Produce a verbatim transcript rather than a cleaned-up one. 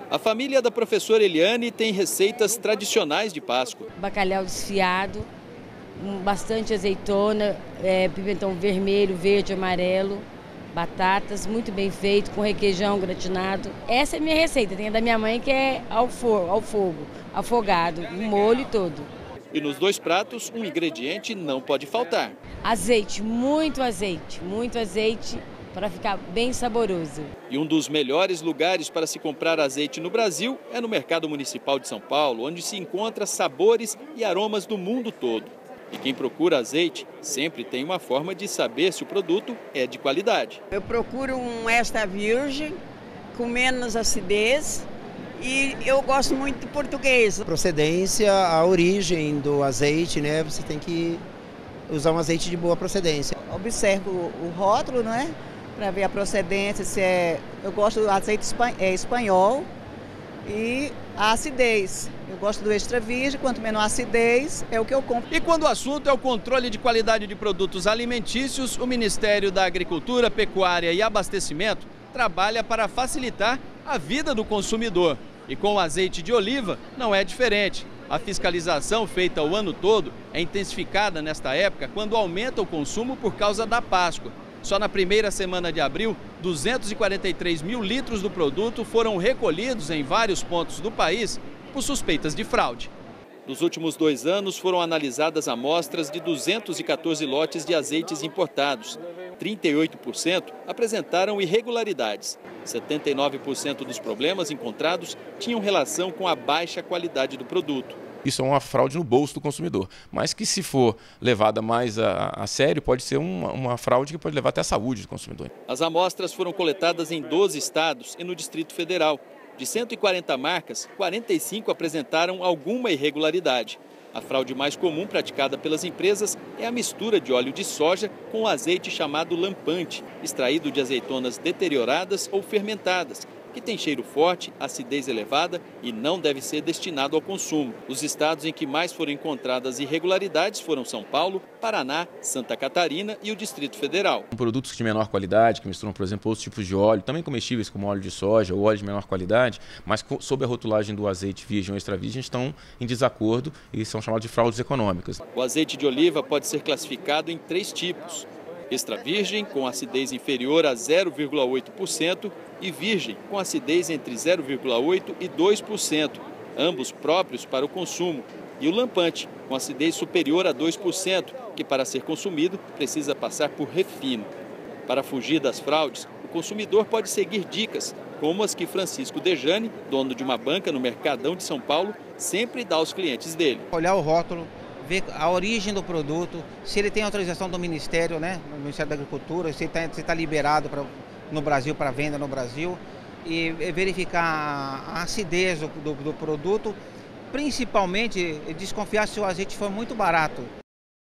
A família da professora Eliane tem receitas tradicionais de Páscoa. Bacalhau desfiado, bastante azeitona, é, pimentão vermelho, verde, amarelo, batatas, muito bem feito, com requeijão gratinado. Essa é a minha receita, tem a da minha mãe que é ao fogo, ao fogo afogado, o molho todo. E nos dois pratos, um ingrediente não pode faltar. Azeite, muito azeite, muito azeite para ficar bem saboroso. E um dos melhores lugares para se comprar azeite no Brasil é no Mercado Municipal de São Paulo, onde se encontra sabores e aromas do mundo todo. E quem procura azeite sempre tem uma forma de saber se o produto é de qualidade. Eu procuro um extra virgem, com menos acidez, e eu gosto muito de português. Procedência, a origem do azeite, né? Você tem que usar um azeite de boa procedência. Observo o rótulo, né? Para ver a procedência, se é... Eu gosto do azeite espanhol e a acidez. Eu gosto do extra virgem, quanto menor a acidez é o que eu compro. E quando o assunto é o controle de qualidade de produtos alimentícios, o Ministério da Agricultura, Pecuária e Abastecimento trabalha para facilitar a vida do consumidor. E com o azeite de oliva não é diferente. A fiscalização feita o ano todo é intensificada nesta época quando aumenta o consumo por causa da Páscoa. Só na primeira semana de abril, duzentos e quarenta e três mil litros do produto foram recolhidos em vários pontos do país por suspeitas de fraude. Nos últimos dois anos foram analisadas amostras de duzentos e quatorze lotes de azeites importados. trinta e oito por cento apresentaram irregularidades. setenta e nove por cento dos problemas encontrados tinham relação com a baixa qualidade do produto. Isso é uma fraude no bolso do consumidor, mas que se for levada mais a, a sério, pode ser uma, uma fraude que pode levar até a saúde do consumidor. As amostras foram coletadas em doze estados e no Distrito Federal. De cento e quarenta marcas, quarenta e cinco apresentaram alguma irregularidade. A fraude mais comum praticada pelas empresas é a mistura de óleo de soja com o azeite chamado lampante, extraído de azeitonas deterioradas ou fermentadas, que tem cheiro forte, acidez elevada e não deve ser destinado ao consumo. Os estados em que mais foram encontradas irregularidades foram São Paulo, Paraná, Santa Catarina e o Distrito Federal. Produtos de menor qualidade, que misturam, por exemplo, outros tipos de óleo, também comestíveis como óleo de soja ou óleo de menor qualidade, mas sob a rotulagem do azeite virgem ou extra virgem, estão em desacordo e são chamados de fraudes econômicas. O azeite de oliva pode ser classificado em três tipos: extra virgem, com acidez inferior a zero vírgula oito por cento, e virgem, com acidez entre zero vírgula oito por cento e dois por cento, ambos próprios para o consumo, e o lampante, com acidez superior a dois por cento, que para ser consumido precisa passar por refino. Para fugir das fraudes, o consumidor pode seguir dicas, como as que Francisco Dejane, dono de uma banca no Mercadão de São Paulo, sempre dá aos clientes dele. Olhar o rótulo, ver a origem do produto, se ele tem autorização do Ministério, né, do Ministério da Agricultura, se está tá liberado pra, no Brasil, para venda no Brasil, e verificar a acidez do, do, do produto, principalmente desconfiar se o azeite for muito barato.